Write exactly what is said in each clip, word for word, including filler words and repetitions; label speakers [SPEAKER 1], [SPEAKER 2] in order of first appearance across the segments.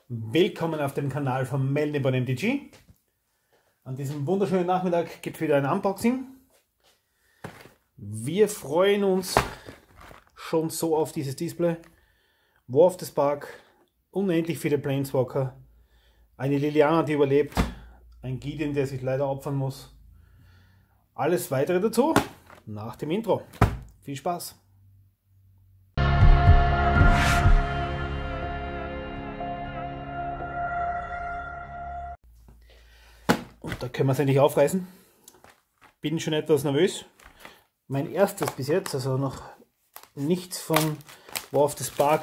[SPEAKER 1] Willkommen auf dem Kanal von Melniboy M T G. An diesem wunderschönen Nachmittag gibt es wieder ein Unboxing. Wir freuen uns schon so auf dieses Display. War of the Spark, unendlich viele Planeswalker, eine Liliana, die überlebt, ein Gideon, der sich leider opfern muss. Alles weitere dazu nach dem Intro. Viel Spaß! Und da können wir es endlich aufreißen. Bin schon etwas nervös. Mein erstes bis jetzt, also noch nichts von War of the Spark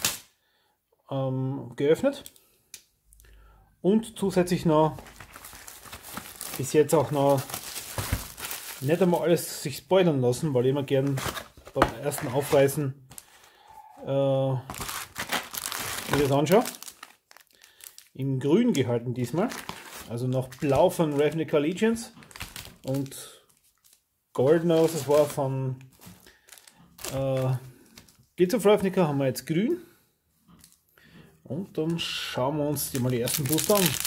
[SPEAKER 1] ähm, geöffnet. Und zusätzlich noch bis jetzt auch noch nicht einmal alles sich spoilern lassen, weil ich immer gern beim ersten Aufreißen äh, mir das anschaue. In grün gehalten diesmal. Also noch blau von Ravnica Allegiance und goldener, was es war, von äh, Blitz of Ravnica haben wir jetzt grün. Und dann schauen wir uns die mal die ersten Booster an.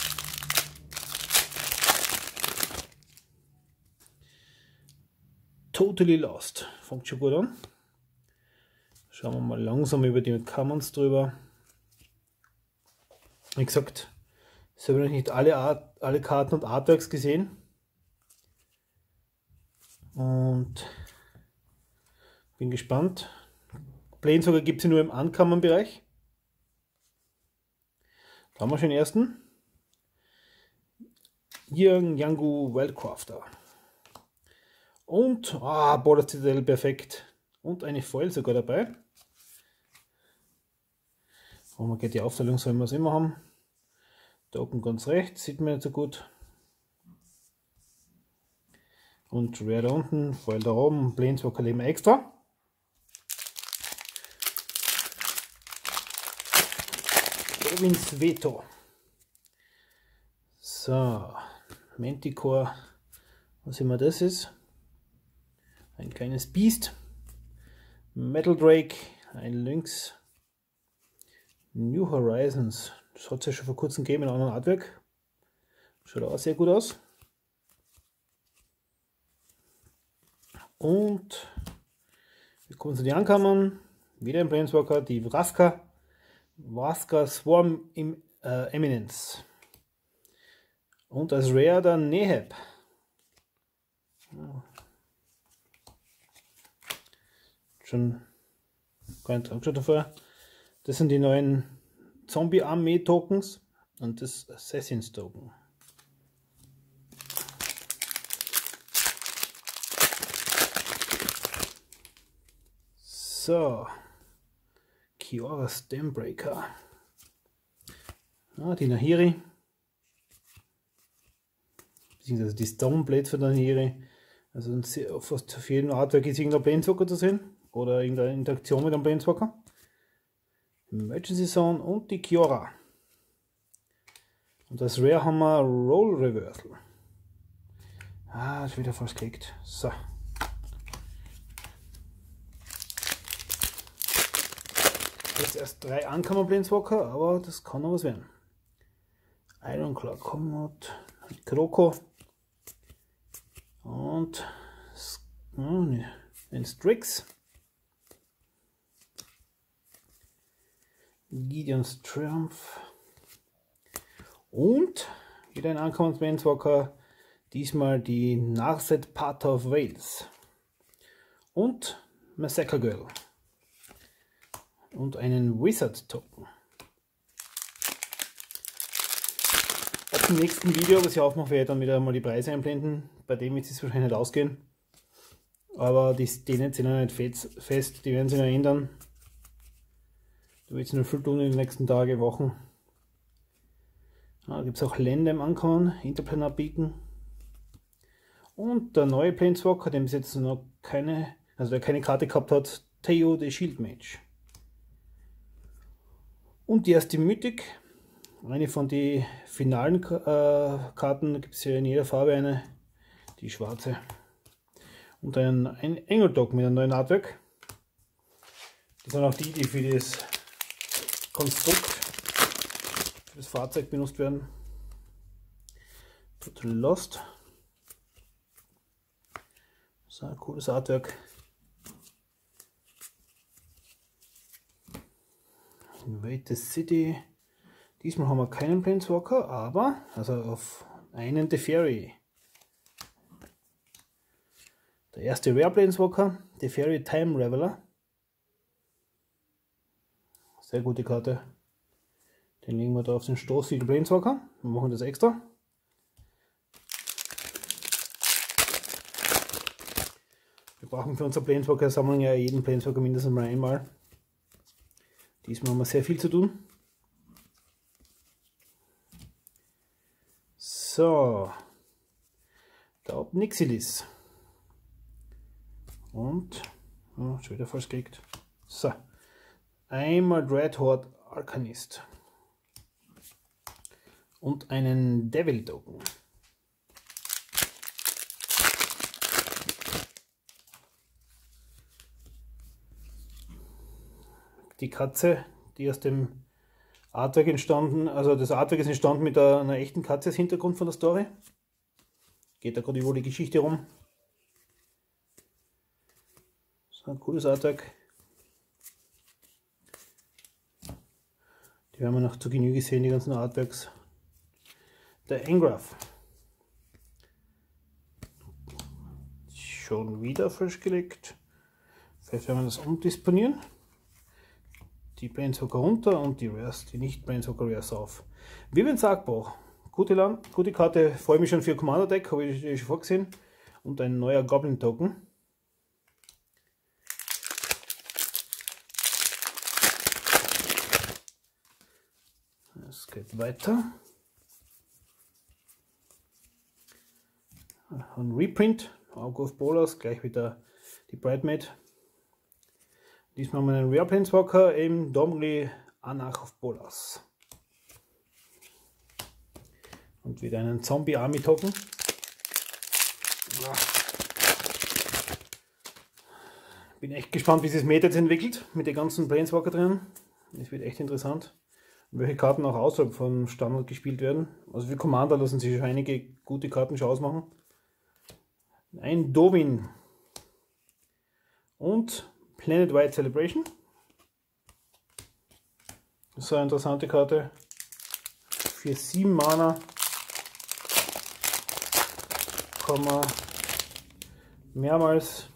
[SPEAKER 1] Totally Lost. Fängt schon gut an. Schauen wir mal langsam über die Commons drüber. Wie gesagt, ich habe noch nicht alle, Art, alle Karten und Artworks gesehen. Und bin gespannt. Planeswalker gibt es nur im Uncommon-Bereich. Da haben wir schon den ersten. Yian Yangu Wildcrafter. Und, ah, Border Citadel, perfekt. Und eine Foil sogar dabei. Oh, man geht die Aufteilung, sollen wir es immer haben. Token ganz rechts, sieht man nicht so gut. Und Rare da unten, Foil da oben, Planeswalker leben extra. Kevin's Veto. So, Manticore, was immer das ist. Ein kleines Biest. Metal Drake, ein Lynx. New Horizons. Das hat es ja schon vor kurzem gegeben in einem anderen Artwork. Schaut auch sehr gut aus. Und wir kommen zu den Ankammern. Wieder ein Planeswalker, die Vraska. Vraska Swarm im äh, Eminence. Und als Rare dann Neheb. Ja. Schon gar nicht angeschaut davor. Das sind die neuen Zombie-Armee-Tokens und das Assassins-Token. So, Kiora Stambreaker. Ah, die Nahiri. Beziehungsweise die Stoneblade für Nahiri. Also fast auf jedem Artwork ist irgendein Planeswalker zu sehen. Oder irgendeine Interaktion mit einem Planeswalker. Emergency Zone und die Kiora. Und als Rare haben wir Roll Reversal. Ah, ist wieder fast gekriegt. So. Jetzt erst drei Uncommon Planeswalker, aber das kann noch was werden. Ironclaw Commod, Kroko und oh, ne, ein Strix. Gideon's Triumph und wieder ein Uncommon Planeswalker, diesmal die Narset Path of Wales und Massacre Girl und einen Wizard Token. Ab dem nächsten Video, was ich aufmache, werde ich dann wieder mal die Preise einblenden. Bei dem wird es wahrscheinlich nicht ausgehen, aber die Szenen sind noch nicht fest, die werden sich noch ändern. Da wird es noch viel tun in den nächsten Tagen, Wochen. Da gibt es auch Länder im Ankommen, Interplanar Beacon. Und der neue Planeswalker, dem bis jetzt noch keine, also der keine Karte gehabt hat, Teo the Shield Mage. Und die erste Mythic, eine von den finalen äh, Karten, da gibt es ja in jeder Farbe eine, die schwarze. Und ein, ein Engeldog mit einem neuen Artwork. Das sind auch die, die für das Konstrukt das Fahrzeug benutzt werden. Total Lost. So ein cooles Artwork. Invade the City. Diesmal haben wir keinen Planeswalker, aber also auf einen Teferi. Der erste Rare Planeswalker, Teferi Time Reveler. Sehr gute Karte. Den legen wir da auf den Stoßsiegel Planeswalker. Wir machen das extra. Wir brauchen für unsere Planeswalker-Sammlung ja jeden Planeswalker mindestens mal einmal. Diesmal haben wir sehr viel zu tun. So. Da oben Nixilis. Und, oh, schon wieder falsch gekriegt. So. Einmal Dreadhorde Arcanist. Und einen Devil Token. Die Katze, die aus dem Artwork entstanden, also das Artwork ist entstanden mit einer, einer echten Katze als Hintergrund von der Story. Geht da gerade über die Geschichte rum. So ein cooles Artwork. Die haben wir noch zu Genüge gesehen, die ganzen Artworks. Der Engraph. Schon wieder frisch gelegt. Vielleicht werden wir das umdisponieren. Die Planeswalker runter und die Rares, die nicht Planeswalker Rares auf. Vivian Sargbauch. Gute, Land, gute Karte, freue mich schon für Commander Deck, habe ich schon vorgesehen. Und ein neuer Goblin Token. Es geht weiter. Ein Reprint, Auge of Bolas, gleich wieder die Bridemaid. Diesmal haben wir einen Rare Planeswalker im Domri Anarch of Bolas. Und wieder einen Zombie Army Token. Bin echt gespannt, wie sich das Meta jetzt entwickelt mit den ganzen Planeswalker drin. Es wird echt interessant, welche Karten auch außerhalb von Standard gespielt werden. Also für Commander lassen sich schon einige gute Karten schon ausmachen. Ein Dovin und Planet Wide Celebration. Das ist eine interessante Karte. Für sieben Mana kann man mehrmals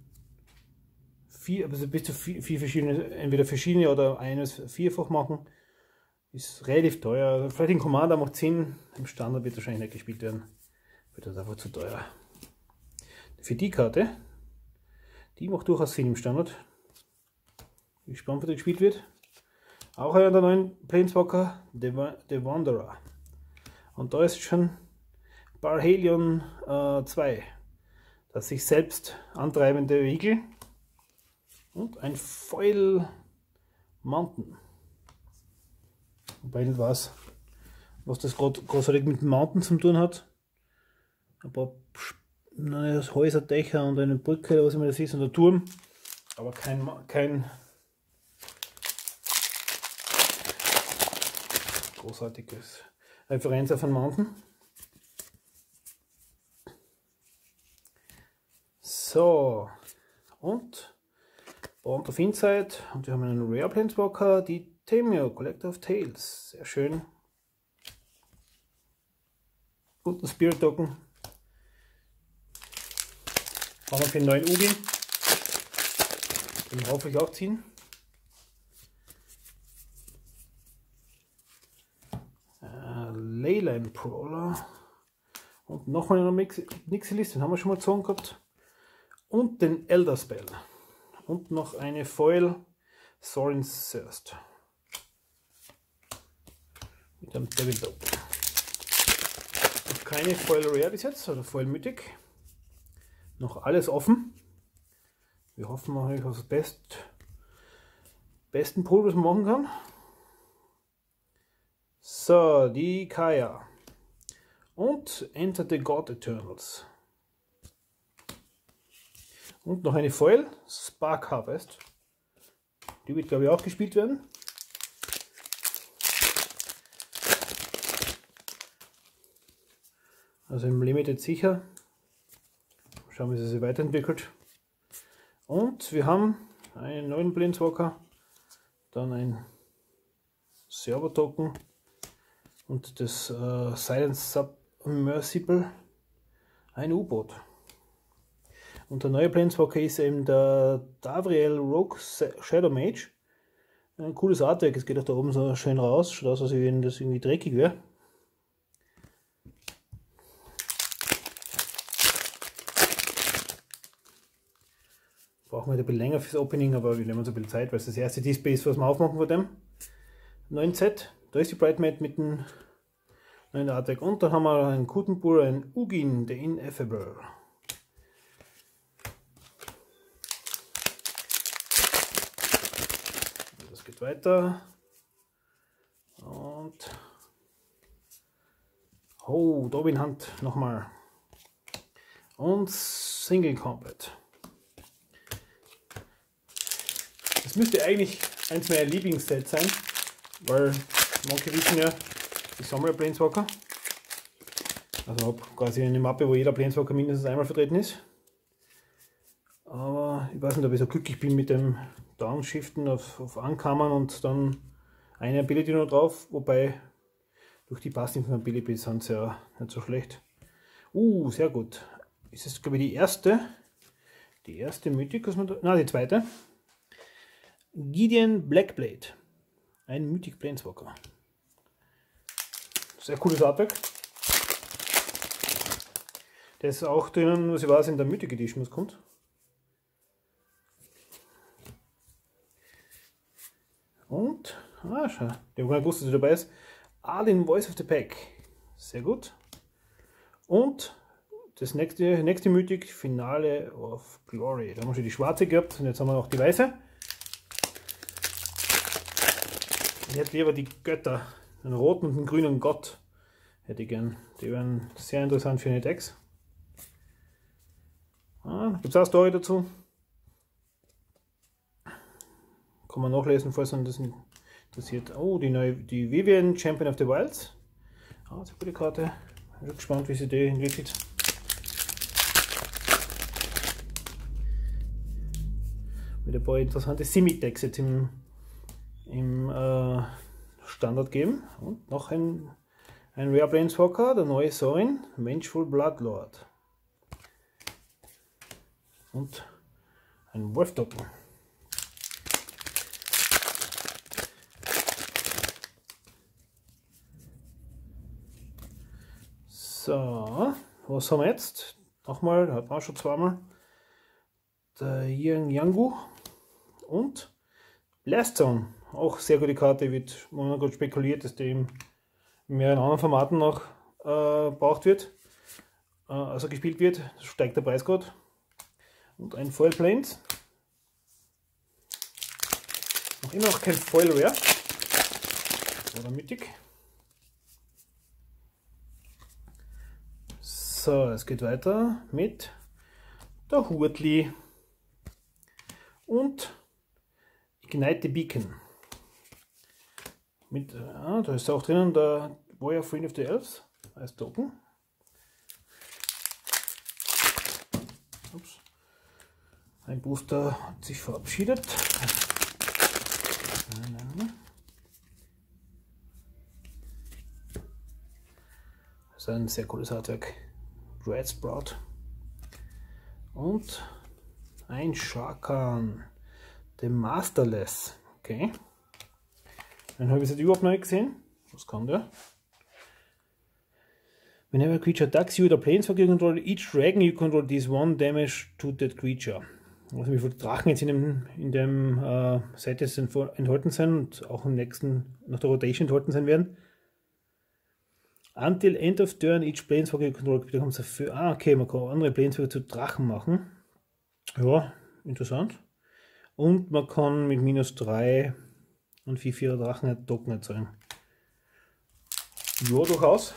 [SPEAKER 1] vier, also bis zu vier, vier verschiedene, entweder verschiedene oder eines vierfach machen. Ist relativ teuer. Vielleicht in Commander macht Sinn. Im Standard wird wahrscheinlich nicht gespielt werden. Wird das einfach zu teuer. Für die Karte, die macht durchaus Sinn im Standard. Bin gespannt, wie das gespielt wird. Auch einer der neuen Planeswalker, The, The Wanderer. Und da ist schon Barhalion äh, zwei. Das sich selbst antreibende Vehikel. Und ein Foil Mountain. Wobei nicht weiß, was das gerade großartig mit dem Mountain zu tun hat. Ein paar neue Häuser, Dächer und eine Brücke, oder was immer das ist, und ein Turm. Aber kein, kein großartiges Referenz auf einen Mountain. So, und Bond of Insight, und wir haben einen Rare Planeswalker, die Temio, Collector of Tales, sehr schön. Und ein Spirit Token. Haben wir für den neuen Ubi. Den hoffe ich auch ziehen. Äh, Leyline Prowler. Und nochmal eine Nixilis, den haben wir schon mal gezogen gehabt. Und den Elder Spell. Und noch eine Foil Sorin's Thirst. Mit einem Devil Token. Keine Foil Rare bis jetzt, oder Foil Mythic. Noch alles offen. Wir hoffen natürlich auf das Best, besten Pool, was man machen kann. So, die Kaya. Und Enter the God Eternals. Und noch eine Foil, Spark Harvest. Die wird, glaube ich, auch gespielt werden. Also im Limited sicher. Schauen, wie sie sich weiterentwickelt. Und wir haben einen neuen Planeswalker, dann ein Server-Token und das äh, Silence Submersible, ein U-Boot. Und der neue Planeswalker ist eben der Davriel Rogue Shadow Mage. Ein cooles Artwork, es geht auch da oben so schön raus, schaut aus, als wenn das irgendwie dreckig wäre. Brauchen wir ein bisschen länger fürs Opening, aber wir nehmen uns ein bisschen Zeit, weil es das erste Display ist, was wir aufmachen von dem neuen Set. Da ist die Brightmate mit dem neuen Artwork. Und dann haben wir einen Kutenpur, einen Ugin, der Ineffable. Das geht weiter. Und oh, Dobin Hand nochmal. Und Single Combat. Das müsste eigentlich eins meiner Lieblingssets sein, weil manche wissen ja, ich sammle Planeswalker. Also habe quasi eine Mappe, wo jeder Planeswalker mindestens einmal vertreten ist. Aber ich weiß nicht, ob ich so glücklich bin mit dem Downshiften auf, auf Ankammern und dann eine Ability noch drauf, wobei durch die passiven Abilities sind sie ja nicht so schlecht. Uh, sehr gut. Ist es, glaube ich, die erste, die erste Mythic, was man da, na, die zweite. Gideon Blackblade, ein Mythic Planeswalker. Sehr cooles Artwork. Der ist auch drinnen, was ich weiß, in der Mythic Edition, was kommt. Und, ah, schau, ich habe gar nicht gewusst, dass er dabei ist. Arlinn Voice of the Pack. Sehr gut. Und das nächste, nächste Mythic, Finale of Glory. Da haben wir schon die schwarze gehabt und jetzt haben wir noch die weiße. Ich hätte lieber die Götter, einen roten und einen grünen Gott hätte ich gern. Die wären sehr interessant für eine Decks. Ah, gibt es auch eine Story dazu. Kann man nachlesen, falls man das interessiert. Oh, die neue, die Vivien Champion of the Wilds. Ah, das ist eine gute Karte. Ich bin gespannt, wie sie die entwickelt. Mit ein paar interessante Simi-Decks jetzt im im äh, Standard geben. Und noch ein, ein Rare Planeswalker, der neue Sorin, Vengeful Bloodlord. Und ein Wolf-Token. So, was haben wir jetzt? Nochmal, da hat man schon zweimal. Der Yang Yangu und Blast Zone. Auch sehr gute Karte, wird man gut spekuliert, dass die in mehreren anderen Formaten noch äh, braucht wird, äh, also gespielt wird. Das steigt der Preis gerade. Und ein Foil Plains. Noch immer noch kein Foil Rare. Oder Mythic. So, es geht weiter mit der Hurtli und Ignite the Beacon. Mit, ja, da ist auch drinnen der Warrior Friend of the Elves als Token. Ups. Ein Booster hat sich verabschiedet. Das ist ein sehr cooles Artwork. Red Sprout. Und ein Sharkan. The Masterless. Okay. Den habe ich jetzt überhaupt noch nicht gesehen. Was kann der? Whenever a creature attacks you with a planeswalker you control, each dragon you control deals one damage to that creature. Also wie viele Drachen jetzt in dem, in dem äh, Set jetzt enthalten sind und auch im nächsten, nach der Rotation enthalten sein werden. Until end of turn, each planeswalker you control becomes a für. Ah, okay, man kann andere Planeswalker zu Drachen machen. Ja, interessant. Und man kann mit minus drei und vier vier Drachen Token erzeugen. Ja, durchaus.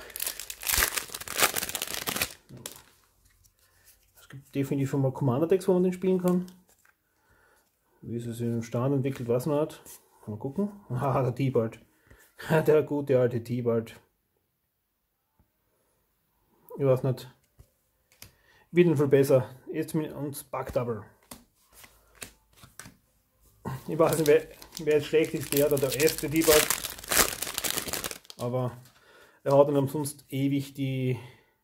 [SPEAKER 1] Es gibt definitiv mal Commander-Decks, wo man den spielen kann. Wie es sich im Stand entwickelt, was man hat. Mal gucken. Ah, der Tibalt. Der gute alte Tibalt. Ich weiß nicht. Wird nicht viel besser. Jetzt mit uns Backdouble. Ich weiß nicht, wer, wer jetzt schlecht ist, der oder der erste Debug. Aber er hat dann umsonst ewig die,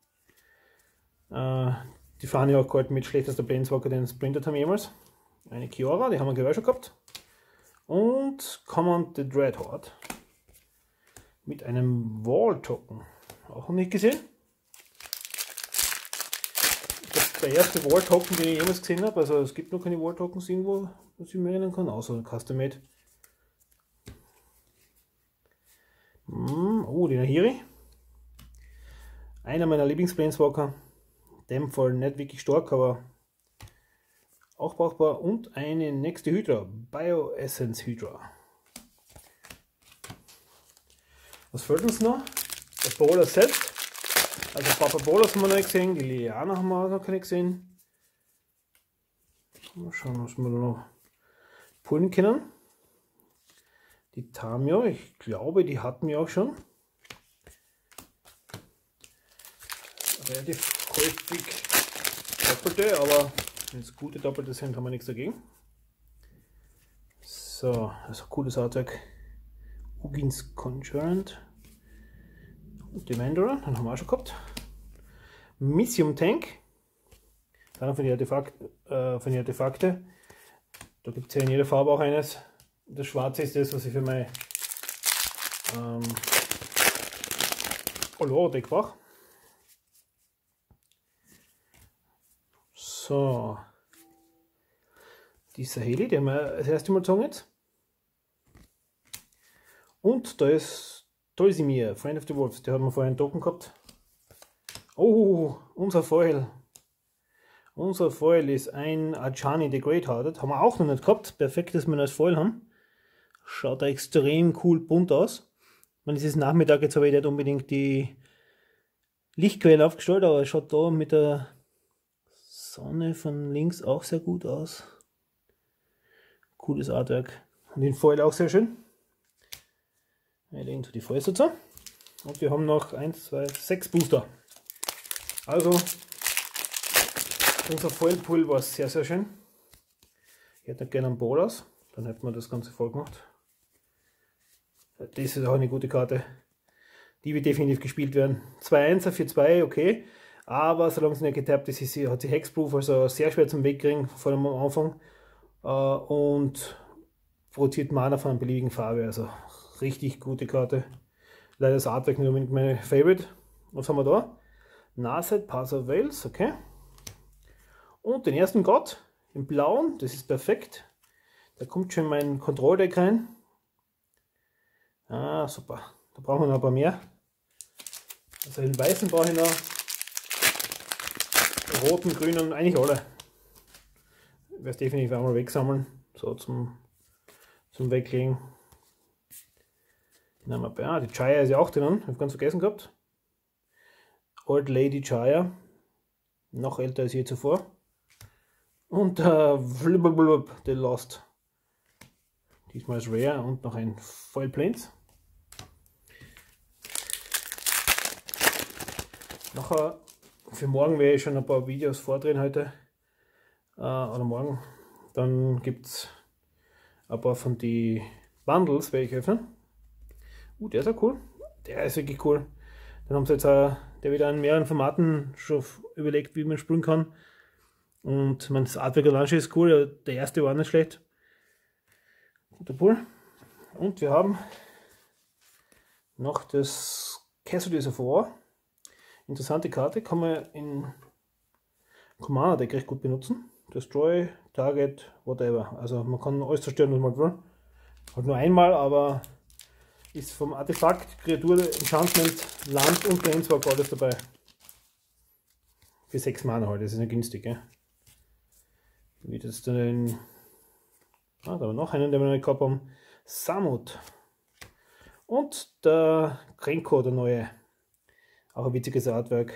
[SPEAKER 1] äh, die Fahne auch gehalten mit schlechtester Planeswalker, den sprintet haben jemals. Eine Kiora, die haben wir gerade schon gehabt. Und Command the Dreadhorde mit einem Wall-Token. Auch noch nicht gesehen. Das ist der erste Wall-Token, den ich jemals gesehen habe. Also es gibt noch keine Wall-Tokens irgendwo, was ich mir erinnern kann, außer Custom-Made. Oh, die Nahiri. Einer meiner Lieblings-Planeswalker. In dem Fall nicht wirklich stark, aber auch brauchbar. Und eine nächste Hydra. Bioessence Hydra. Was fehlt uns noch? Das Bowler Set. Also Papa Bolas haben wir noch nicht gesehen. Die Liliana haben wir auch noch keine gesehen. Mal schauen, was wir da noch pullen können. Die Tamio, ich glaube, die hatten wir auch schon. Relativ häufig doppelte, aber wenn es gute doppelte sind, haben wir nichts dagegen. So, also cooles Artwork. Ugins Conjurant. Und die Demanderer, den haben wir auch schon gehabt. Missium Tank. Dann von den Artefakte. Äh, von den Artefakte. Da gibt es ja in jeder Farbe auch eines. Das Schwarze ist das, was ich für mein ähm, Oloro-Deck brauche. So. Die Saheli, die haben wir das erste Mal gezogen jetzt. Und da ist Tolsimir, Friend of the Wolves. Der hat mir vorher einen Token gehabt. Oh, unser Foil. Unser Foil ist ein Ajani the Great-Hearted. Haben wir auch noch nicht gehabt. Perfekt, dass wir ihn als Foil haben. Schaut da extrem cool bunt aus. Man ist es Nachmittag, jetzt habe ich nicht unbedingt die Lichtquellen aufgestellt, aber es schaut da mit der Sonne von links auch sehr gut aus. Cooles Artwork. Und den Foil auch sehr schön. Ich lege die Foils dazu. Und wir haben noch eins, zwei, sechs Booster. Also, unser Foil-Pool war sehr, sehr schön. Ich hätte gerne einen Bolas, dann hätten wir das Ganze voll gemacht. Das ist auch eine gute Karte. Die wird definitiv gespielt werden. zwei Einser für zwei, okay. Aber solange sie nicht getappt ist, hat sie Hexproof, also sehr schwer zum Wegkriegen vor dem Anfang. Und produziert Mana von einer beliebigen Farbe. Also richtig gute Karte. Leider das Artwork nicht unbedingt meine Favorite. Was haben wir da? Narset, Pass of Wales, okay. Und den ersten Gott im Blauen, das ist perfekt. Da kommt schon mein Kontrolldeck rein. Ah, super. Da brauchen wir noch ein paar mehr. Also den weißen brauche ich noch. Den roten, grünen, eigentlich alle. Ich werde es definitiv einmal wegsammeln. So zum, zum Weglegen. Nehmen wir, ah, die Chaya ist ja auch drinnen, habe ich ganz vergessen gehabt. Old Lady Chaya. Noch älter als je zuvor. Und äh, The Lost. Diesmal ist Rare und noch ein Foil Plains. Nachher, für morgen werde ich schon ein paar Videos vordrehen heute. Äh, oder morgen. Dann gibt es ein paar von die Bundles, werde ich öffnen. Uh, der ist auch cool. Der ist wirklich cool. Dann haben sie jetzt auch, der wieder in mehreren Formaten schon überlegt, wie man spielen kann. Und man, das Artwork allein ist cool. Der erste war nicht schlecht. Guter Pool. Und wir haben noch das Casualties of War. Interessante Karte, kann man in Commander Deck recht gut benutzen. Destroy, Target, whatever. Also man kann alles zerstören, was man will. Halt nur einmal, aber ist vom Artefakt, Kreatur, Enchantment, Land und Planeswalker alles dabei. Für sechs Mana halt, das ist nicht günstig. Gell? Wie das denn. Ah, da haben wir noch einen, den wir noch nicht gehabt haben. Samut. Und der Krenko, der neue. Auch ein witziges Artwork.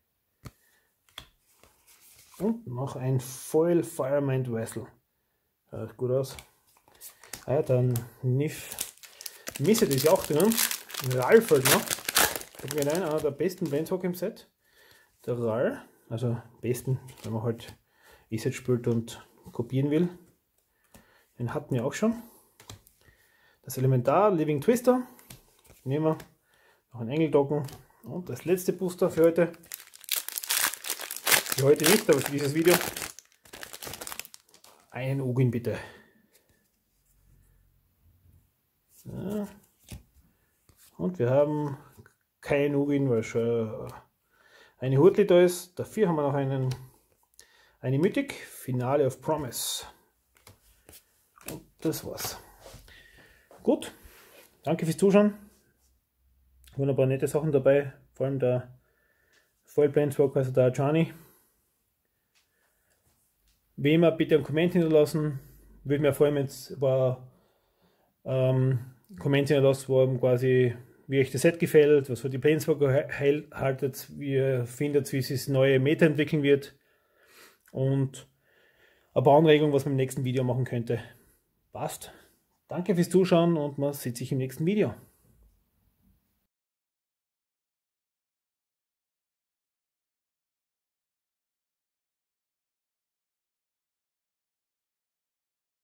[SPEAKER 1] Und noch ein Foil Firemind Vessel. Schaut gut aus. Ah ja, dann Nif. Misset ist ja auch drinnen. Ralph halt noch. Fällt mir ein, einer der besten Planeswalker im Set. der RAL, also am besten, wenn man halt E-Set spielt und kopieren will. Den hatten wir auch schon. Das Elementar Living Twister. Nehmen wir noch einen Engeldocken und das letzte Booster für heute. Für heute nicht, aber für dieses Video. Einen Ugin bitte. So. Und wir haben keinen Ugin, weil schon eine Hurtli da ist. Dafür haben wir noch einen, eine Mythic, Finale of Promise. Und das war's. Gut, danke fürs Zuschauen. Wunderbar nette Sachen dabei, vor allem der Foil Planeswalker, also der Ajani. Wie immer bitte einen Comment hinterlassen. Würde mir freuen, wenn es war ähm, Comment hinterlassen, wo quasi wie euch das Set gefällt, was für die Planeswalker haltet, wie ihr findet, wie sich das neue Meta entwickeln wird und ein paar Anregungen, was man im nächsten Video machen könnte. Passt. Danke fürs Zuschauen und man sieht sich im nächsten Video.